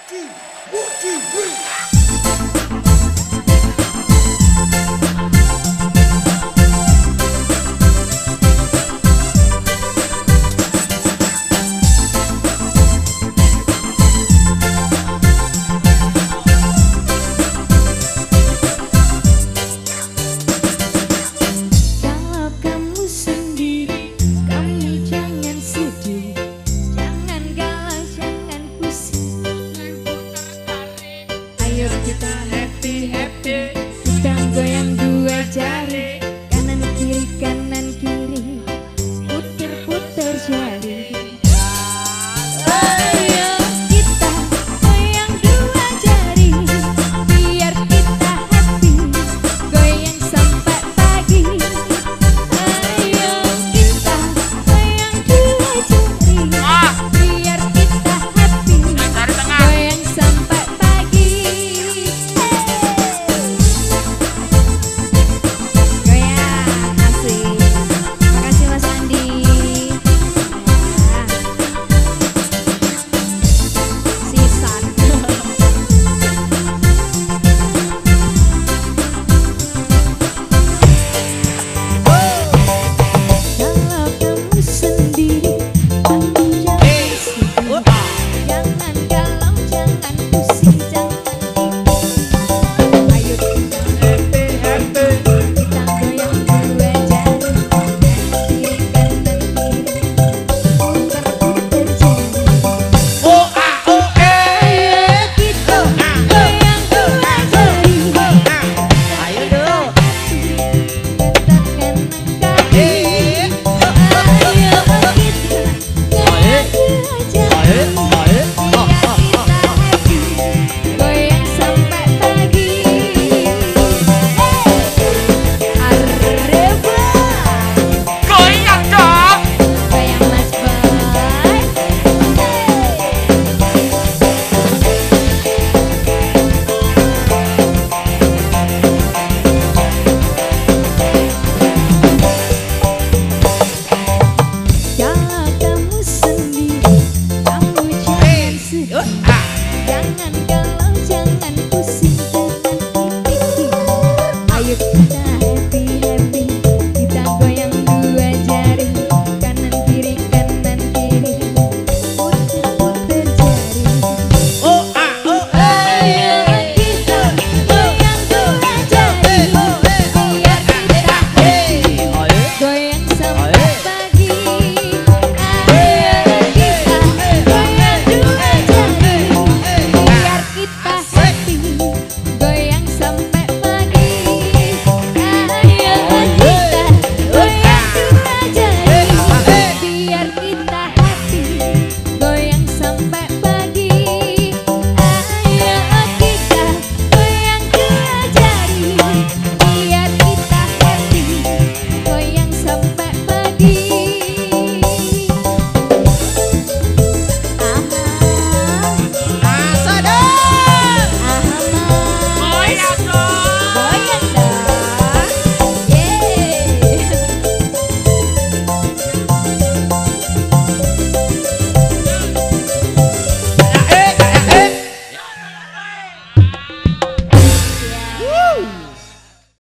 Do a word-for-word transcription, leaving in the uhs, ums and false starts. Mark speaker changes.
Speaker 1: two, one, two, three.
Speaker 2: Kita happy happy, kita goyang dua jari, kanan kiri kanan kiri, puter puter jari. Ayo kita goyang dua jari, biar kita happy, goyang sampai pagi. Ayo kita goyang dua jari, biar kita happy, goyang sampai pagi. Jangan